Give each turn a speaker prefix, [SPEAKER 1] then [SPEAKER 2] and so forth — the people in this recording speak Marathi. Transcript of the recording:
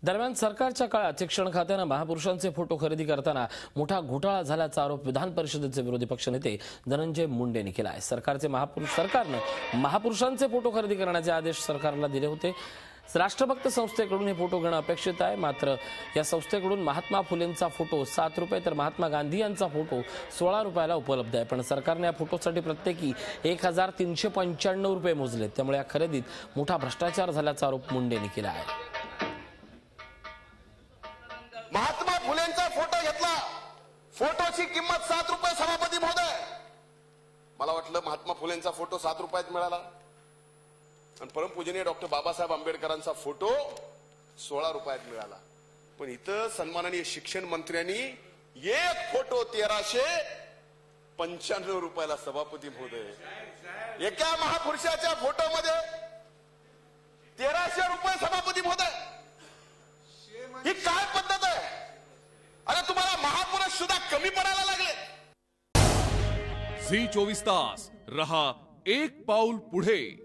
[SPEAKER 1] दरम्यान सरकारच्या काळात शिक्षण खात्याने महापुरुषांचे फोटो खरेदी करताना मोठा घोटाळा झाल्याचा आरोप विधान परिषदेचे विरोधी पक्षनेते धनंजय मुंडेंनी केला आहे। सरकारने महापुरुषांचे फोटो खरेदी करण्याचे आदेश सरकारला दिले होते। राष्ट्रभक्त संस्थेकडून हे फोटो घेणं अपेक्षित आहे, मात्र या संस्थेकडून महात्मा फुलेंचा फोटो 7 रुपये तर महात्मा गांधी यांचा फोटो 16 रुपयाला उपलब्ध आहे। पण सरकारने या फोटोसाठी प्रत्येकी 1395 रुपये मोजले, त्यामुळे या खरेदीत मोठा भ्रष्टाचार झाल्याचा आरोप मुंडेंनी केला आहे।
[SPEAKER 2] महात्मा फुलेंचा फोटो घेतला, फोटोची किंमत 7 रुपये सभापती महोदय। मला वाटलं महात्मा फुलेंचा फोटो 7 रुपयात मिळाला आणि परमपूजनीय डॉक्टर बाबासाहेब आंबेडकरांचा फोटो 16 रुपयात मिळाला। पण इथं सन्माननीय शिक्षण मंत्र्यांनी एक फोटो 1395 रुपयाला सभापती महोदय। एका महापुरुषाच्या फोटोमध्ये 1300 रुपये सभापती महोदय। ही काय पद्धत आहे? अरे तुम्हाला महापुरुष सुद्धा कमी पडायला लागले।
[SPEAKER 3] झी 24 तास रहा एक पाऊल पुढे।